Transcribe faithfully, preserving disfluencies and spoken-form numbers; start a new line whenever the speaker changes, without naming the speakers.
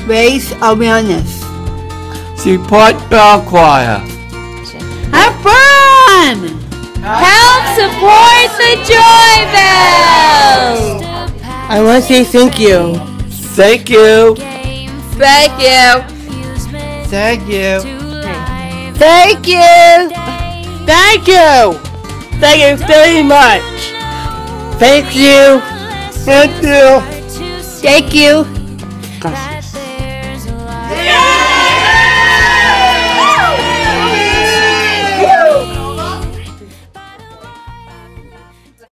raise awareness.
Support bell choir.
Have fun!
Help support the Joy Bell!
I want to say thank you.
Thank you.
Thank you.
Thank you.
Thank you.
Thank you. Thank you very much. Thank you. Thank you. Thank you.
Yeah!